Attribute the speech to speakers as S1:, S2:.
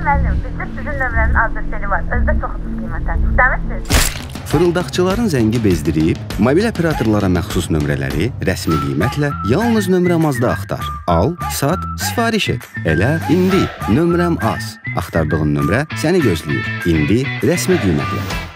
S1: müəllim, bizdə sizin nömrənin adresleri var. Özdə çox ucuz qiymətə. İstəmirsiniz?
S2: Fırıldaqçıların zəngi bezdirib, mobil operatorlara məxsus nömrələri rəsmi qiymətlə yalnız nömrəmazda axtar. Al, sat, sifariş et. Elə indi nömrəm az. Axtardığın nömrə səni gözləyir. İndi rəsmi qiymətlə.